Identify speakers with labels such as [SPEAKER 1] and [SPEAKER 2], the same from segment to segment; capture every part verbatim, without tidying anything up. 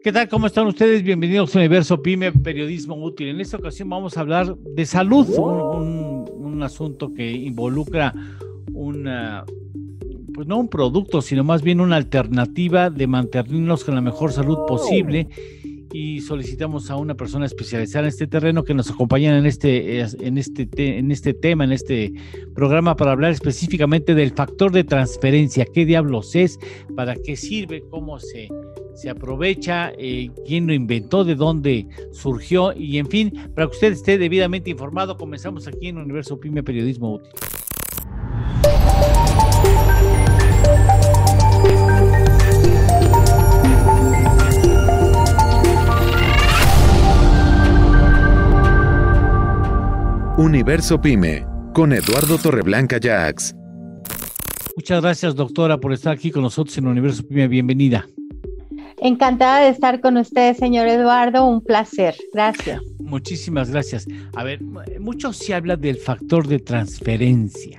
[SPEAKER 1] ¿Qué tal? ¿Cómo están ustedes? Bienvenidos a Universo Pyme, Periodismo Útil. En esta ocasión vamos a hablar de salud, un, un, un asunto que involucra una, pues no un producto, sino más bien una alternativa de mantenernos con la mejor salud posible. Y solicitamos a una persona especializada en este terreno que nos acompañe en este, en este, te, en este tema, en este programa, para hablar específicamente del factor de transferencia. ¿Qué diablos es? ¿Para qué sirve? ¿Cómo se, se aprovecha? Eh, ¿Quién lo inventó? ¿De dónde surgió? Y en fin, para que usted esté debidamente informado, comenzamos aquí en Universo Pyme, Periodismo Útil.
[SPEAKER 2] Universo Pyme, con Eduardo Torreblanca Jax.
[SPEAKER 1] Muchas gracias, doctora, por estar aquí con nosotros en Universo Pyme. Bienvenida.
[SPEAKER 3] Encantada de estar con usted, señor Eduardo. Un placer. Gracias.
[SPEAKER 1] Muchísimas gracias. A ver, mucho se habla del factor de transferencia.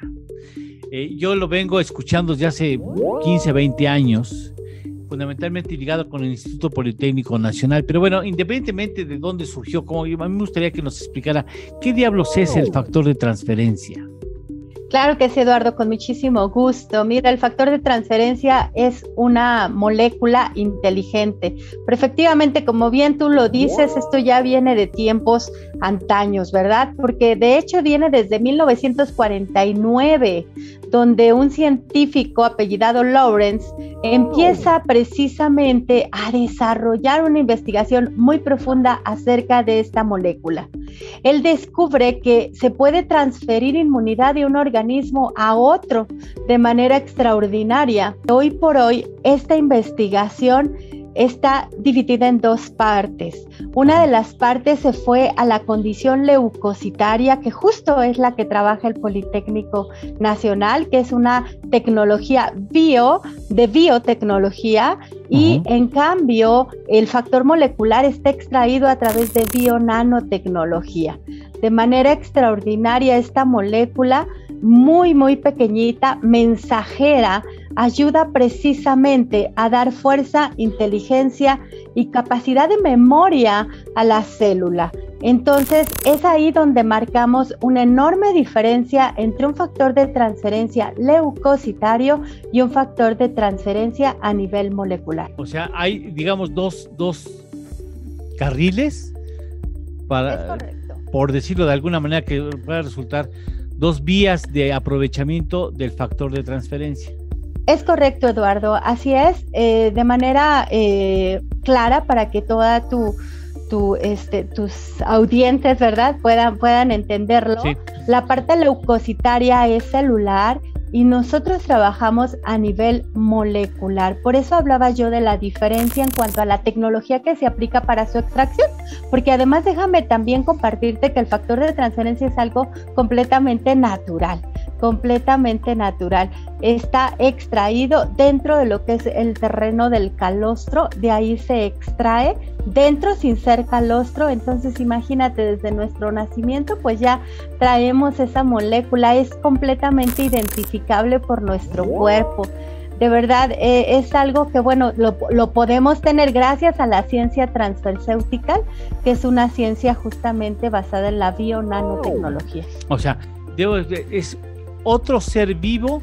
[SPEAKER 1] Eh, yo lo vengo escuchando desde hace quince, veinte años, fundamentalmente ligado con el Instituto Politécnico Nacional, pero bueno, independientemente de dónde surgió, como yo, a mí me gustaría que nos explicara qué diablos es el factor de transferencia.
[SPEAKER 3] Claro que sí, Eduardo, con muchísimo gusto. Mira, el factor de transferencia es una molécula inteligente, pero efectivamente, como bien tú lo dices, esto ya viene de tiempos antaños, ¿verdad? Porque de hecho viene desde mil novecientos cuarenta y nueve, donde un científico apellidado Lawrence empieza precisamente a desarrollar una investigación muy profunda acerca de esta molécula. Él descubre que se puede transferir inmunidad de un organismo a otro de manera extraordinaria. Hoy por hoy, esta investigación está dividida en dos partes. Una de las partes se fue a la condición leucocitaria, que justo es la que trabaja el Politécnico Nacional, que es una tecnología bio, de biotecnología, y uh-huh. en cambio el factor molecular está extraído a través de bionanotecnología. De manera extraordinaria, esta molécula muy, muy pequeñita, mensajera, ayuda precisamente a dar fuerza, inteligencia y capacidad de memoria a la célula. Entonces, es ahí donde marcamos una enorme diferencia entre un factor de transferencia leucocitario y un factor de transferencia a nivel molecular.
[SPEAKER 1] O sea, hay, digamos, dos, dos carriles para,
[SPEAKER 3] es correcto,
[SPEAKER 1] por decirlo de alguna manera, que pueda resultar dos vías de aprovechamiento del factor de transferencia.
[SPEAKER 3] Es correcto, Eduardo, así es, eh, de manera eh, clara para que toda tu, tu, este, tus audientes, ¿verdad?, puedan, puedan entenderlo. Sí. La parte leucocitaria es celular y nosotros trabajamos a nivel molecular. Por eso hablaba yo de la diferencia en cuanto a la tecnología que se aplica para su extracción, porque además déjame también compartirte que el factor de transferencia es algo completamente natural. completamente natural, está extraído dentro de lo que es el terreno del calostro, de ahí se extrae, dentro sin ser calostro. Entonces imagínate, desde nuestro nacimiento pues ya traemos esa molécula, es completamente identificable por nuestro cuerpo. De verdad, eh, es algo que, bueno, lo, lo podemos tener gracias a la ciencia transfarmacéutica, que es una ciencia justamente basada en la bionanotecnología.
[SPEAKER 1] O sea, debo, es otro ser vivo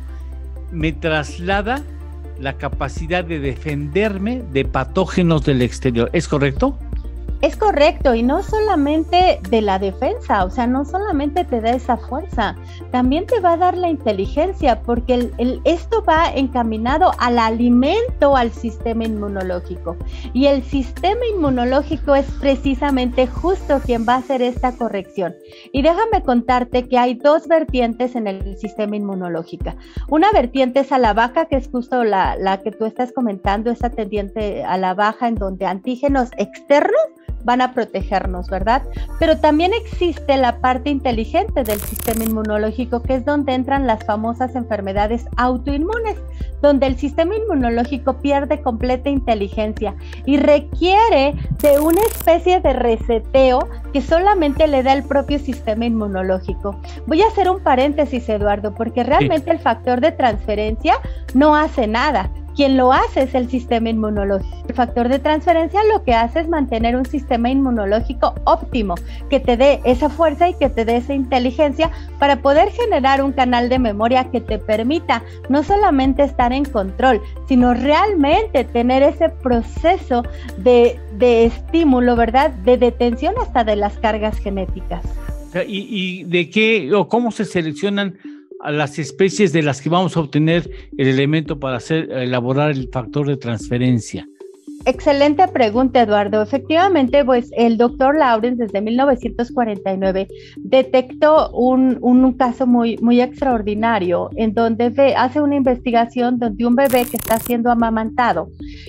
[SPEAKER 1] me traslada la capacidad de defenderme de patógenos del exterior. ¿Es correcto?
[SPEAKER 3] Es correcto, y no solamente de la defensa, o sea, no solamente te da esa fuerza, también te va a dar la inteligencia, porque el, el, esto va encaminado al alimento al sistema inmunológico, y el sistema inmunológico es precisamente justo quien va a hacer esta corrección. Y déjame contarte que hay dos vertientes en el sistema inmunológico. Una vertiente es a la baja, que es justo la, la que tú estás comentando, esa tendiente a la baja, en donde antígenos externos van a protegernos, ¿verdad? Pero también existe la parte inteligente del sistema inmunológico, que es donde entran las famosas enfermedades autoinmunes, donde el sistema inmunológico pierde completa inteligencia y requiere de una especie de reseteo que solamente le da el propio sistema inmunológico. Voy a hacer un paréntesis, Eduardo, porque realmente sí. El factor de transferencia no hace nada. quien lo hace es el sistema inmunológico. El factor de transferencia lo que hace es mantener un sistema inmunológico óptimo, que te dé esa fuerza y que te dé esa inteligencia para poder generar un canal de memoria que te permita no solamente estar en control, sino realmente tener ese proceso de, de estímulo, ¿verdad? De detención hasta de las cargas genéticas.
[SPEAKER 1] ¿Y, y de qué o cómo se seleccionan a las especies de las que vamos a obtener el elemento para hacer, elaborar el factor de transferencia?
[SPEAKER 3] Excelente pregunta, Eduardo. Efectivamente, pues el doctor Lawrence desde mil novecientos cuarenta y nueve detectó un, un caso muy, muy extraordinario en donde ve, hace una investigación donde un bebé que está siendo amamantado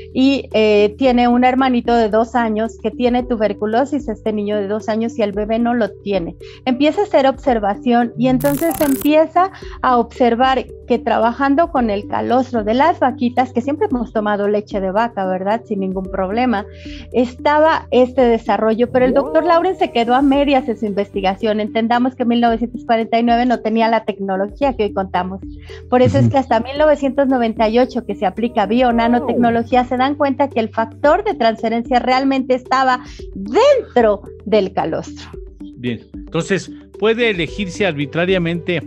[SPEAKER 3] y eh, tiene un hermanito de dos años que tiene tuberculosis, este niño de dos años, y el bebé no lo tiene. Empieza a hacer observación y entonces empieza a observar que trabajando con el calostro de las vaquitas, que siempre hemos tomado leche de vaca, ¿verdad? Sin ningún problema, estaba este desarrollo, pero el doctor Lawrence se quedó a medias en su investigación. Entendamos que en mil novecientos cuarenta y nueve no tenía la tecnología que hoy contamos. Por eso uh-huh. es que hasta mil novecientos noventa y ocho que se aplica bio-nanotecnología, se dan cuenta que el factor de transferencia realmente estaba dentro del calostro.
[SPEAKER 1] Bien, entonces, ¿puede elegirse arbitrariamente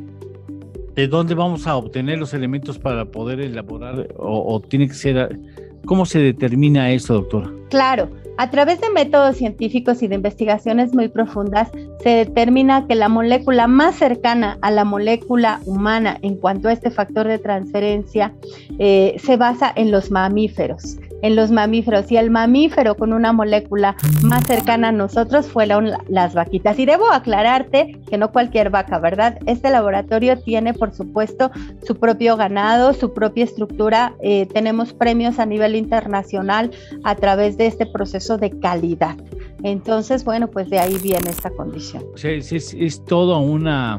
[SPEAKER 1] de dónde vamos a obtener los elementos para poder elaborar o, o tiene que ser... ¿Cómo se determina eso, doctora?
[SPEAKER 3] Claro, a través de métodos científicos y de investigaciones muy profundas se determina que la molécula más cercana a la molécula humana en cuanto a este factor de transferencia eh, se basa en los mamíferos. En los mamíferos, y el mamífero con una molécula más cercana a nosotros fueron las vaquitas. Y debo aclararte que no cualquier vaca, ¿verdad? Este laboratorio tiene, por supuesto, su propio ganado, su propia estructura. Eh, tenemos premios a nivel internacional a través de este proceso de calidad. Entonces, bueno, pues de ahí viene esta condición.
[SPEAKER 1] O sea, es, es, es toda una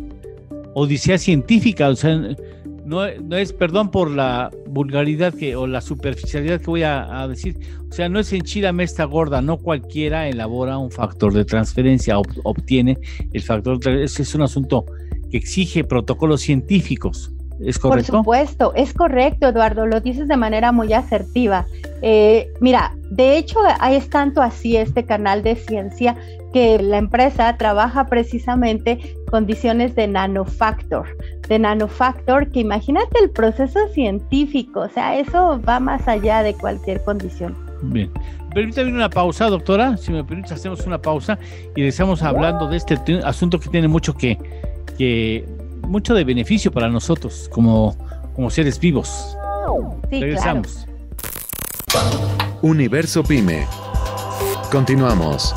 [SPEAKER 1] odisea científica, o sea... No, no es, perdón por la vulgaridad que o la superficialidad que voy a, a decir, o sea, no es enchilame esta gorda, no cualquiera elabora un factor de transferencia, ob, obtiene el factor de transferencia, es un asunto que exige protocolos científicos, ¿es correcto?
[SPEAKER 3] Por supuesto, es correcto, Eduardo, lo dices de manera muy asertiva. Eh, mira, de hecho, es tanto así este canal de ciencia que la empresa trabaja precisamente condiciones de nanofactor, de nanofactor, que imagínate el proceso científico, o sea, eso va más allá de cualquier condición.
[SPEAKER 1] Bien, permítame una pausa, doctora, si me permites hacemos una pausa y estamos hablando de este t- asunto que tiene mucho que, que mucho de beneficio para nosotros como, como seres vivos.
[SPEAKER 3] Sí,
[SPEAKER 1] regresamos.
[SPEAKER 2] Claro. Universo Pyme. Continuamos.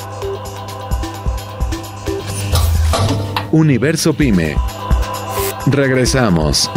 [SPEAKER 2] Universo Pyme. Regresamos.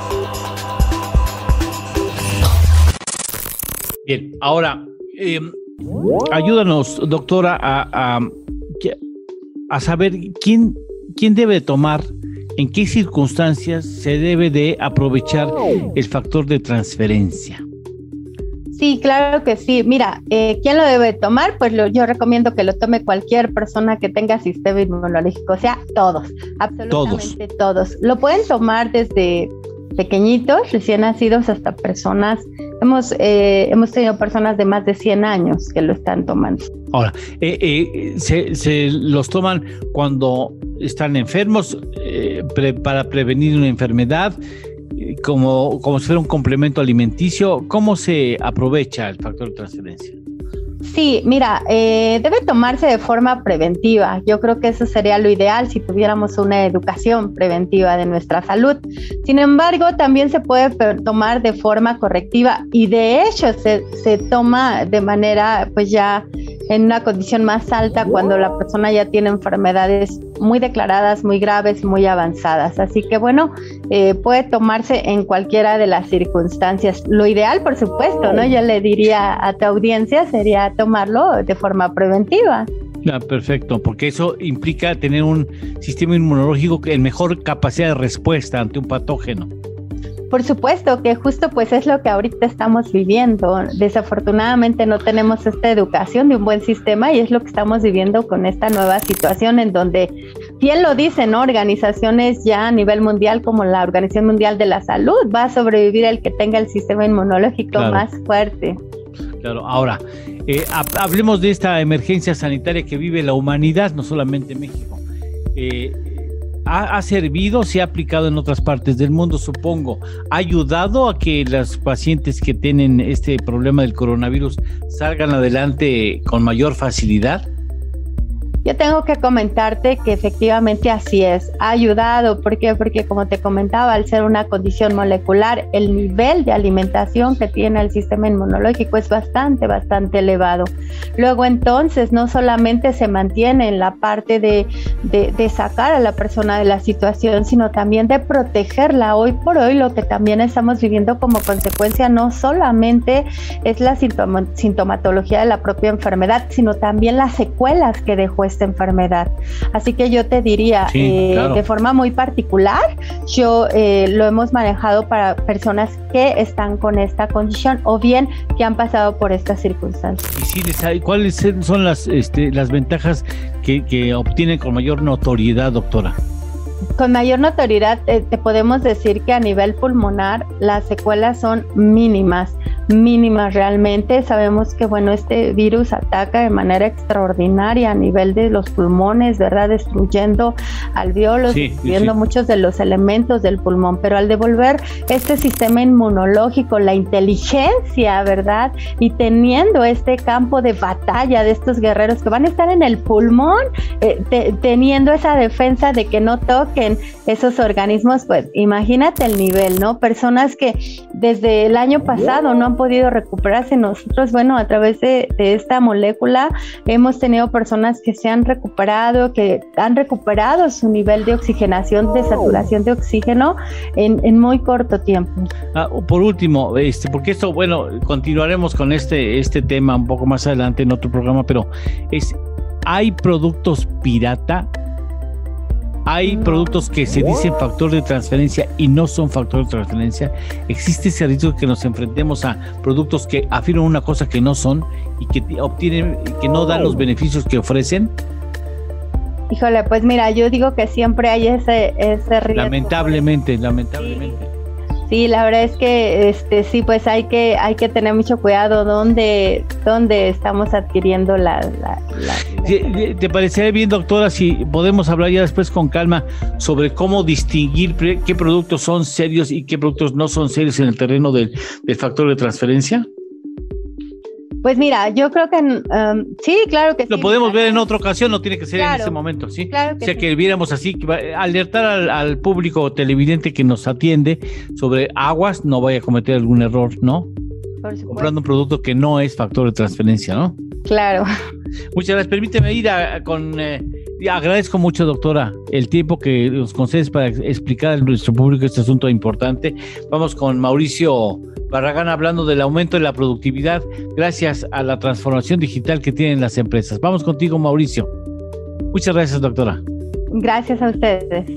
[SPEAKER 1] Bien, ahora, eh, ayúdanos, doctora, a, a, a saber quién, quién debe tomar, en qué circunstancias se debe de aprovechar el factor de transferencia.
[SPEAKER 3] Sí, claro que sí. Mira, eh, ¿quién lo debe tomar? Pues lo, yo recomiendo que lo tome cualquier persona que tenga sistema inmunológico, o sea, todos, absolutamente todos. todos. Lo pueden tomar desde pequeñitos, recién nacidos, hasta personas, hemos, eh, hemos tenido personas de más de cien años que lo están tomando.
[SPEAKER 1] Ahora, eh, eh, se, se los toman cuando están enfermos eh, pre, para prevenir una enfermedad, Como, como si fuera un complemento alimenticio. ¿Cómo se aprovecha el factor de transferencia?
[SPEAKER 3] Sí, mira, eh, debe tomarse de forma preventiva. Yo creo que eso sería lo ideal si tuviéramos una educación preventiva de nuestra salud. Sin embargo, también se puede tomar de forma correctiva y de hecho se, se toma de manera pues ya en una condición más alta cuando la persona ya tiene enfermedades muy declaradas, muy graves, muy avanzadas. Así que bueno, eh, puede tomarse en cualquiera de las circunstancias. Lo ideal, por supuesto, ¿no? Yo le diría a tu audiencia sería tomarlo de forma preventiva.
[SPEAKER 1] Ah, perfecto, porque eso implica tener un sistema inmunológico en mejor capacidad de respuesta ante un patógeno.
[SPEAKER 3] Por supuesto que justo pues es lo que ahorita estamos viviendo. Desafortunadamente no tenemos esta educación de un buen sistema y es lo que estamos viviendo con esta nueva situación en donde bien lo dicen, ¿no? Organizaciones ya a nivel mundial como la Organización Mundial de la Salud, va a sobrevivir el que tenga el sistema inmunológico claro. más fuerte.
[SPEAKER 1] Claro, ahora, eh, hablemos de esta emergencia sanitaria que vive la humanidad, no solamente México. Eh, ¿ha, ¿Ha servido, se ha aplicado en otras partes del mundo, supongo? ¿Ha ayudado a que los pacientes que tienen este problema del coronavirus salgan adelante con mayor facilidad?
[SPEAKER 3] Yo tengo que comentarte que efectivamente así es, ha ayudado, ¿por qué? Porque como te comentaba, al ser una condición molecular, el nivel de alimentación que tiene el sistema inmunológico es bastante, bastante elevado. Luego entonces no solamente se mantiene en la parte de, de, de sacar a la persona de la situación, sino también de protegerla. Hoy por hoy lo que también estamos viviendo como consecuencia no solamente es la sintoma, sintomatología de la propia enfermedad, sino también las secuelas que dejó esta enfermedad. Así que yo te diría, sí, eh, claro. de forma muy particular, yo eh, lo hemos manejado para personas que están con esta condición o bien que han pasado por estas circunstancias.
[SPEAKER 1] ¿Y si les hay, cuáles son las, este, las ventajas que, que obtienen con mayor notoriedad, doctora?
[SPEAKER 3] Con mayor notoriedad eh, te podemos decir que a nivel pulmonar las secuelas son mínimas, mínimas realmente. Sabemos que bueno, este virus ataca de manera extraordinaria a nivel de los pulmones, ¿verdad? Destruyendo alvéolos, sí, destruyendo sí. muchos de los elementos del pulmón, pero al devolver este sistema inmunológico, la inteligencia, ¿verdad? Y teniendo este campo de batalla de estos guerreros que van a estar en el pulmón, eh, te, teniendo esa defensa de que no toquen esos organismos, pues imagínate el nivel, ¿no? Personas que desde el año pasado no han podido recuperarse. Nosotros, bueno, a través de, de esta molécula hemos tenido personas que se han recuperado, que han recuperado su nivel de oxigenación, de saturación de oxígeno en, en muy corto tiempo.
[SPEAKER 1] Ah, por último, este, porque esto, bueno, continuaremos con este, este tema un poco más adelante en otro programa, pero es, ¿hay productos pirata? ¿Hay productos que se dicen factor de transferencia y no son factor de transferencia? ¿Existe ese riesgo que nos enfrentemos a productos que afirman una cosa que no son y que obtienen, que no dan los beneficios que ofrecen?
[SPEAKER 3] Híjole, pues mira, yo digo que siempre hay ese, ese riesgo.
[SPEAKER 1] Lamentablemente, lamentablemente.
[SPEAKER 3] Sí. Sí, la verdad es que este sí, pues hay que hay que tener mucho cuidado dónde dónde estamos adquiriendo la, la, la, la...
[SPEAKER 1] ¿Te parecería bien, doctora, si podemos hablar ya después con calma sobre cómo distinguir qué productos son serios y qué productos no son serios en el terreno del, del factor de transferencia?
[SPEAKER 3] Pues mira, yo creo que um, sí, claro que
[SPEAKER 1] Lo
[SPEAKER 3] sí.
[SPEAKER 1] Lo podemos ver en otra ocasión, no tiene que ser claro, en ese momento, ¿sí?
[SPEAKER 3] Claro que
[SPEAKER 1] o sea,
[SPEAKER 3] sí.
[SPEAKER 1] que viéramos así, alertar al, al público televidente que nos atiende sobre aguas, no vaya a cometer algún error, ¿no?
[SPEAKER 3] Por supuesto.
[SPEAKER 1] Comprando un producto que no es factor de transferencia, ¿no?
[SPEAKER 3] Claro.
[SPEAKER 1] Muchas gracias. Permíteme ir a, con... Eh, agradezco mucho, doctora, el tiempo que nos concedes para explicar a nuestro público este asunto importante. Vamos con Mauricio Barragán hablando del aumento de la productividad gracias a la transformación digital que tienen las empresas. Vamos contigo, Mauricio. Muchas gracias, doctora.
[SPEAKER 3] Gracias a ustedes.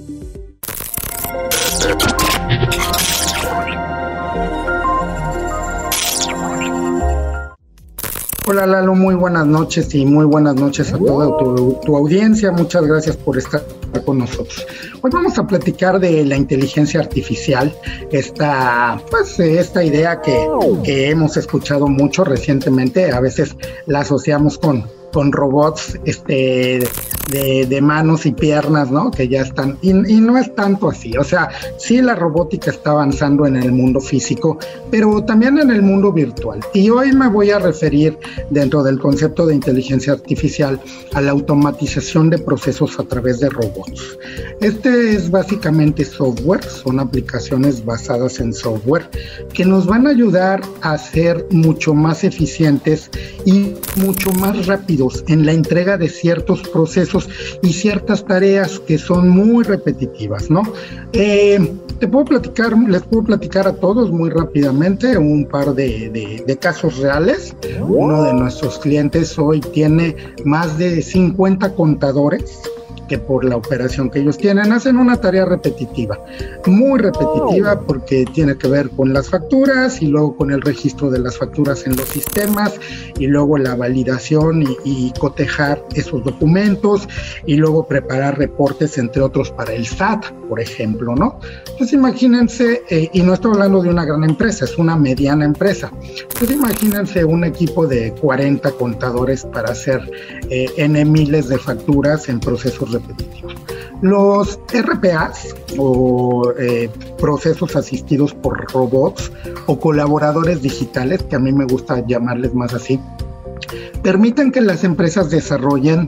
[SPEAKER 4] Hola Lalo, muy buenas noches y muy buenas noches a toda tu, tu audiencia. Muchas gracias por estar con nosotros. Hoy vamos a platicar de la inteligencia artificial, esta, pues, esta idea que, que hemos escuchado mucho recientemente. A veces la asociamos con, con robots este, de, de manos y piernas, ¿no? Que ya están, y, y no es tanto así. O sea, sí la robótica está avanzando en el mundo físico, pero también en el mundo virtual. Y hoy me voy a referir, dentro del concepto de inteligencia artificial, a la automatización de procesos a través de robots. Este es básicamente software, son aplicaciones basadas en software que nos van a ayudar a ser mucho más eficientes y mucho más rápidos en la entrega de ciertos procesos y ciertas tareas que son muy repetitivas, ¿no? Eh, te puedo platicar, les puedo platicar a todos muy rápidamente un par de, de, de casos reales. Uno de nuestros clientes hoy tiene más de cincuenta contadores que por la operación que ellos tienen. Hacen una tarea repetitiva, muy repetitiva, porque tiene que ver con las facturas y luego con el registro de las facturas en los sistemas y luego la validación y, y cotejar esos documentos y luego preparar reportes, entre otros, para el S A T, por ejemplo, ¿no? Entonces imagínense, eh, y no estoy hablando de una gran empresa, es una mediana empresa. Entonces imagínense un equipo de cuarenta contadores para hacer eh, N miles de facturas en procesos repetitivos. Los R P As o eh, procesos asistidos por robots o colaboradores digitales, que a mí me gusta llamarles más así, permiten que las empresas desarrollen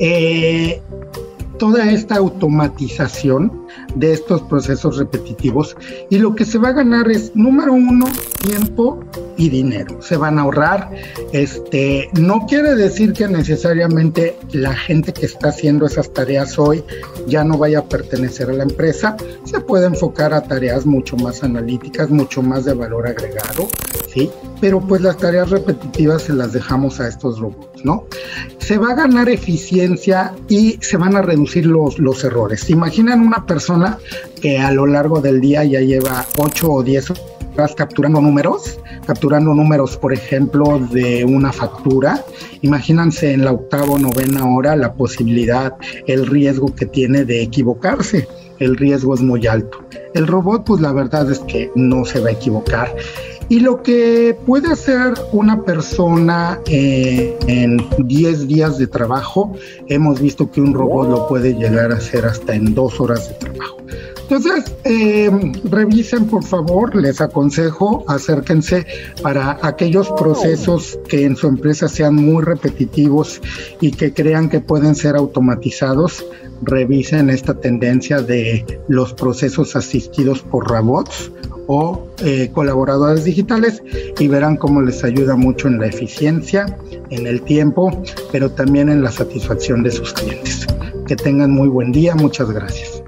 [SPEAKER 4] eh, toda esta automatización de estos procesos repetitivos, y lo que se va a ganar es, número uno, tiempo y dinero. Se van a ahorrar. Este, no quiere decir que necesariamente la gente que está haciendo esas tareas hoy ya no vaya a pertenecer a la empresa. Se puede enfocar a tareas mucho más analíticas, mucho más de valor agregado, ¿sí? Pero pues las tareas repetitivas se las dejamos a estos robots, ¿no? Se va a ganar eficiencia y se van a reducir los, los errores. ¿Se imaginan una persona que a lo largo del día ya lleva ocho o diez horas capturando números? Capturando números, por ejemplo, de una factura. Imagínense en la octava o novena hora la posibilidad, el riesgo que tiene de equivocarse. El riesgo es muy alto. El robot, pues la verdad es que no se va a equivocar. Y lo que puede hacer una persona eh, en diez días de trabajo, hemos visto que un robot lo puede llegar a hacer hasta en dos horas de trabajo. Entonces, eh, revisen, por favor, les aconsejo, acérquense para aquellos procesos que en su empresa sean muy repetitivos y que crean que pueden ser automatizados. Revisen esta tendencia de los procesos asistidos por robots o eh, colaboradores digitales y verán cómo les ayuda mucho en la eficiencia, en el tiempo, pero también en la satisfacción de sus clientes. Que tengan muy buen día. Muchas gracias.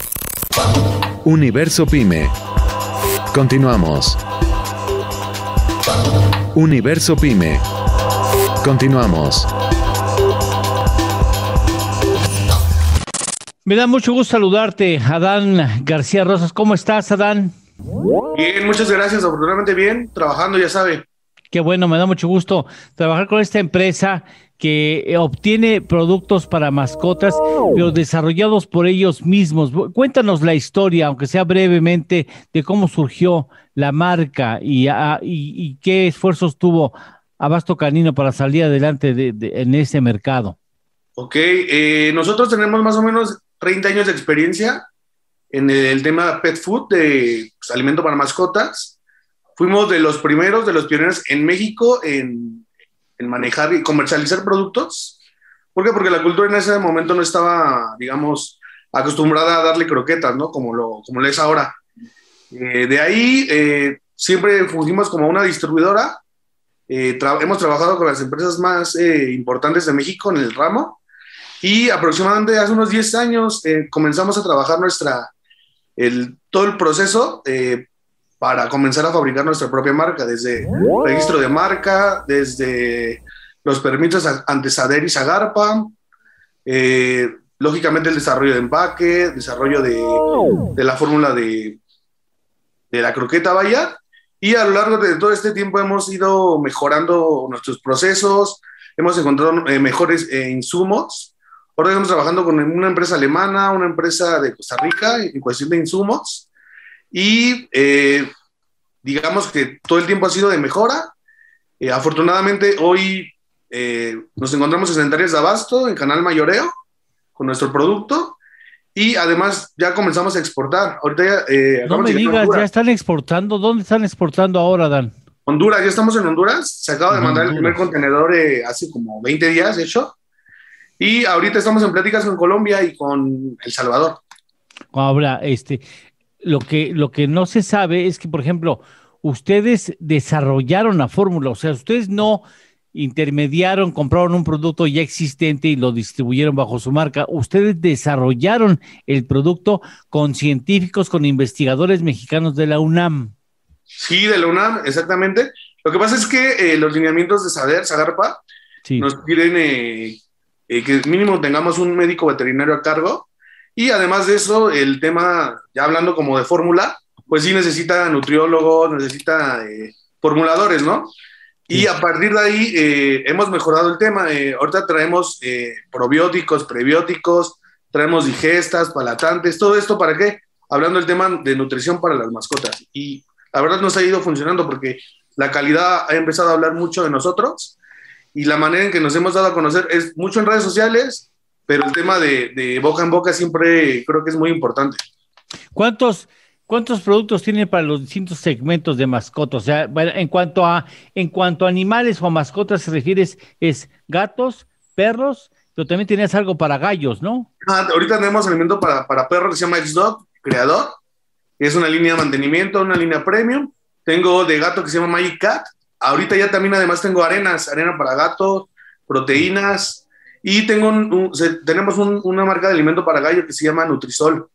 [SPEAKER 2] Universo Pyme. Continuamos. Universo Pyme. Continuamos.
[SPEAKER 1] Me da mucho gusto saludarte, Adán García Rosas. ¿Cómo estás, Adán?
[SPEAKER 5] Bien, muchas gracias. Afortunadamente bien, trabajando, ya sabe.
[SPEAKER 1] Qué bueno, me da mucho gusto trabajar con esta empresa que obtiene productos para mascotas, pero desarrollados por ellos mismos. Cuéntanos la historia, aunque sea brevemente, de cómo surgió la marca y, a, y, y qué esfuerzos tuvo Abasto Canino para salir adelante de, de, en ese mercado.
[SPEAKER 5] Ok, eh, nosotros tenemos más o menos treinta años de experiencia en el tema pet food, de pues, alimento para mascotas. Fuimos de los primeros, de los pioneros en México en en manejar y comercializar productos. ¿Por qué? Porque la cultura en ese momento no estaba, digamos, acostumbrada a darle croquetas, ¿no? Como lo, como lo es ahora. Eh, de ahí, eh, siempre fungimos como una distribuidora. Eh, tra- hemos trabajado con las empresas más eh, importantes de México en el ramo. Y aproximadamente hace unos diez años eh, comenzamos a trabajar nuestra, el, todo el proceso eh, para comenzar a fabricar nuestra propia marca, desde registro de marca, desde los permisos ante SADER y SAGARPA, eh, lógicamente el desarrollo de empaque, desarrollo de, de la fórmula de, de la croqueta, vaya, y a lo largo de todo este tiempo hemos ido mejorando nuestros procesos, hemos encontrado eh, mejores eh, insumos. Ahora estamos trabajando con una empresa alemana, una empresa de Costa Rica en cuestión de insumos. Y eh, digamos que todo el tiempo ha sido de mejora. Eh, afortunadamente hoy eh, nos encontramos en Centrales de Abasto, en Canal Mayoreo, con nuestro producto, y además ya comenzamos a exportar. Ahorita ya, eh,
[SPEAKER 1] no me digas, ya están exportando. ¿Dónde están exportando ahora, Dan?
[SPEAKER 5] Honduras, ya estamos en Honduras. Se acaba de mandar
[SPEAKER 1] Honduras.
[SPEAKER 5] el primer contenedor eh, hace como veinte días, de hecho. Y ahorita estamos en pláticas con Colombia y con El Salvador.
[SPEAKER 1] Ahora, este... Lo que, lo que no se sabe es que, por ejemplo, ustedes desarrollaron la fórmula, o sea, ustedes no intermediaron, compraron un producto ya existente y lo distribuyeron bajo su marca. Ustedes desarrollaron el producto con científicos, con investigadores mexicanos de la UNAM.
[SPEAKER 5] Sí, de la UNAM, exactamente. Lo que pasa es que eh, los lineamientos de SADER, SAGARPA, sí, nos piden eh, eh, que mínimo tengamos un médico veterinario a cargo. Y además de eso, el tema, ya hablando como de fórmula, pues sí necesita nutriólogos, necesita eh, formuladores, ¿no? Y a partir de ahí eh, hemos mejorado el tema. Eh, ahorita traemos eh, probióticos, prebióticos, traemos digestas, palatantes, todo esto ¿para qué? Hablando del tema de nutrición para las mascotas. Y la verdad nos ha ido funcionando porque la calidad ha empezado a hablar mucho de nosotros y la manera en que nos hemos dado a conocer es mucho en redes sociales, pero el tema de, de boca en boca siempre creo que es muy importante.
[SPEAKER 1] ¿Cuántos... ¿Cuántos productos tienen para los distintos segmentos de mascotas? O sea, bueno, en cuanto a en cuanto a animales o a mascotas se refieres, es gatos, perros, pero también tenías algo para gallos, ¿no?
[SPEAKER 5] Ah, ahorita tenemos alimento para, para perros que se llama X-Dog, Creador, que es una línea de mantenimiento, una línea premium. Tengo de gato que se llama Magic Cat. Ahorita ya también además tengo arenas, arena para gato, proteínas, y tengo un, un, tenemos un, una marca de alimento para gallo que se llama Nutrisol.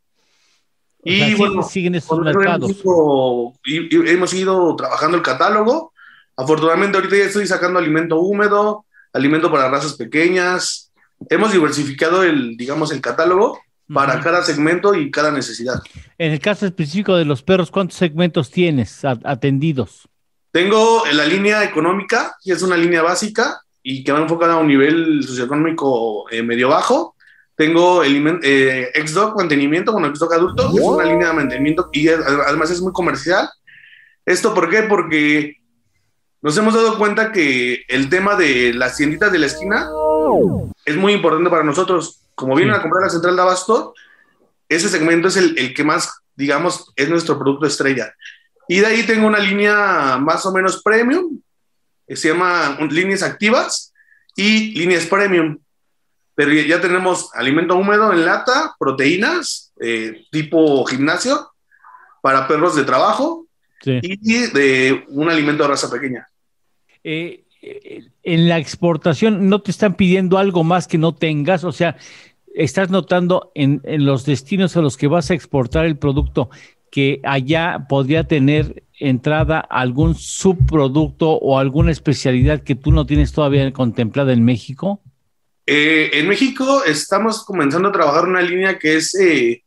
[SPEAKER 5] Y
[SPEAKER 1] o sea,
[SPEAKER 5] bueno,
[SPEAKER 1] siguen esos mercados.
[SPEAKER 5] Hemos ido, y, y hemos ido trabajando el catálogo. Afortunadamente ahorita ya estoy sacando alimento húmedo, alimento para razas pequeñas. Hemos diversificado el, digamos, el catálogo para uh-huh. cada segmento y cada necesidad.
[SPEAKER 1] En el caso específico de los perros, ¿cuántos segmentos tienes atendidos?
[SPEAKER 5] Tengo la línea económica, que es una línea básica y que va enfocada a un nivel socioeconómico eh, medio bajo. Tengo el eh, X-Dog mantenimiento, bueno, X-Dog adulto, que es una línea de mantenimiento y es, además es muy comercial. ¿Esto por qué? Porque nos hemos dado cuenta que el tema de las tienditas de la esquina es muy importante para nosotros. Como vienen sí. a comprar la central de abasto, ese segmento es el, el que más, digamos, es nuestro producto estrella. Y de ahí tengo una línea más o menos premium, que se llama líneas activas y líneas premium. Pero ya tenemos alimento húmedo en lata, proteínas, eh, tipo gimnasio, para perros de trabajo sí. y de un alimento de raza pequeña.
[SPEAKER 1] Eh, eh, en la exportación, ¿no te están pidiendo algo más que no tengas? O sea, ¿estás notando en, en los destinos a los que vas a exportar el producto que allá podría tener entrada algún subproducto o alguna especialidad que tú no tienes todavía contemplada en México?
[SPEAKER 5] Eh, en México estamos comenzando a trabajar una línea que es eh,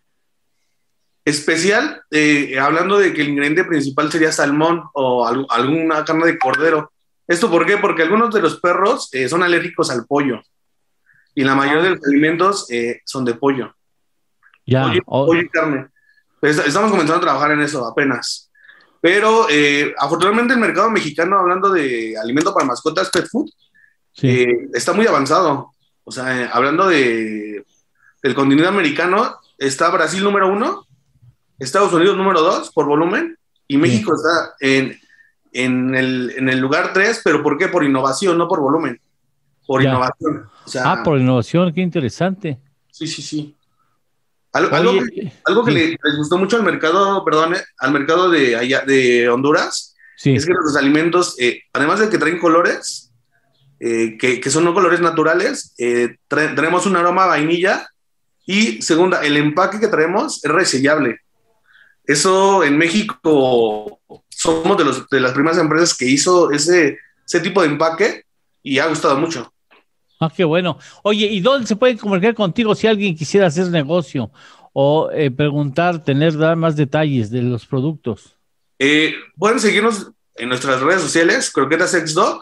[SPEAKER 5] especial, eh, hablando de que el ingrediente principal sería salmón o al, alguna carne de cordero. ¿Esto por qué? Porque algunos de los perros eh, son alérgicos al pollo y la mayoría de los alimentos eh, son de pollo.
[SPEAKER 1] Ya.
[SPEAKER 5] Pollo,
[SPEAKER 1] oh.
[SPEAKER 5] pollo y carne. Estamos comenzando a trabajar en eso apenas. Pero eh, afortunadamente el mercado mexicano, hablando de alimento para mascotas, pet food, sí. eh, está muy avanzado. O sea, eh, hablando de del continente americano, está Brasil número uno, Estados Unidos número dos por volumen, y México sí. está en, en, el, en el lugar tres, pero ¿por qué? Por innovación, no por volumen. Por ya. innovación. O sea,
[SPEAKER 1] ah, por innovación, qué interesante.
[SPEAKER 5] Sí, sí, sí. Algo, algo que, algo que sí. le, les gustó mucho al mercado, perdón, al mercado de allá de Honduras, sí. es que los alimentos, eh, además de que traen colores, eh, que, que son no colores naturales, eh, tra traemos un aroma a vainilla, y segunda, el empaque que traemos es resellable. Eso en México somos de, los, de las primeras empresas que hizo ese, ese tipo de empaque y ha gustado mucho.
[SPEAKER 1] Ah, qué bueno. Oye, ¿y dónde se puede comunicar contigo si alguien quisiera hacer negocio o eh, preguntar, tener, dar más detalles de los productos?
[SPEAKER 5] Eh, pueden seguirnos en nuestras redes sociales, Croquetas X-Dog.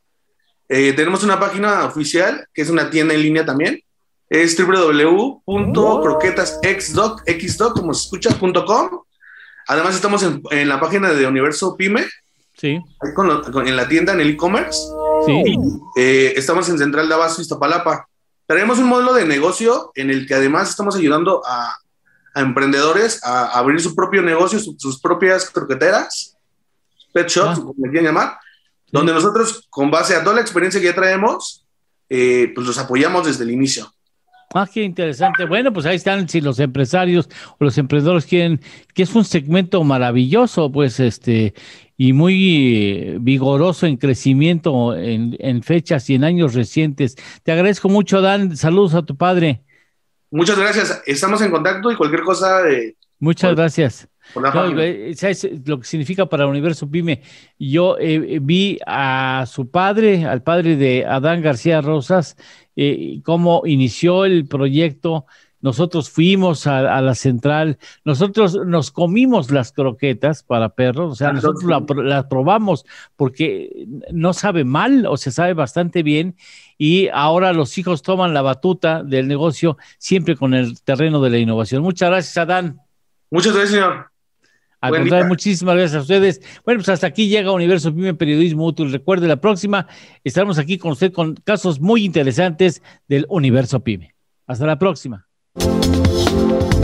[SPEAKER 5] Eh, tenemos una página oficial, que es una tienda en línea también. Es doble u doble u doble u punto croquetas x dog, xdog, como se escucha, punto com. Además estamos en, en la página de Universo Pyme.
[SPEAKER 1] Sí.
[SPEAKER 5] Con lo, con, en la tienda, en el e-commerce.
[SPEAKER 1] Sí.
[SPEAKER 5] Y, eh, estamos en Central de Abasto, Iztapalapa. Tenemos un modelo de negocio en el que además estamos ayudando a, a emprendedores a, a abrir su propio negocio, su, sus propias croqueteras, pet shops, ah. como le quieran llamar, sí. donde nosotros, con base a toda la experiencia que ya traemos, eh, pues los apoyamos desde el inicio.
[SPEAKER 1] Ah, qué interesante. Bueno, pues ahí están, si los empresarios o los emprendedores quieren, que es un segmento maravilloso, pues, este, y muy vigoroso en crecimiento en, en fechas y en años recientes. Te agradezco mucho, Dan. Saludos a tu padre.
[SPEAKER 5] Muchas gracias. Estamos en contacto y cualquier cosa. Eh,
[SPEAKER 1] Muchas gracias.
[SPEAKER 5] Por la
[SPEAKER 1] No,
[SPEAKER 5] familia.
[SPEAKER 1] ¿sabes lo que significa para Universo Pyme? Yo eh, vi a su padre, al padre de Adán García Rosas, eh, cómo inició el proyecto. Nosotros fuimos a, a la central, nosotros nos comimos las croquetas para perros, o sea, nosotros la, las probamos porque no sabe mal, o sea, sabe bastante bien, y ahora los hijos toman la batuta del negocio siempre con el terreno de la innovación. Muchas gracias, Adán.
[SPEAKER 5] Muchas gracias, señor.
[SPEAKER 1] Al
[SPEAKER 5] Buen
[SPEAKER 1] contrario,
[SPEAKER 5] día.
[SPEAKER 1] muchísimas gracias a ustedes. Bueno, pues hasta aquí llega Universo Pyme Periodismo Útil. Recuerde, la próxima estaremos aquí con usted con casos muy interesantes del Universo Pyme. Hasta la próxima.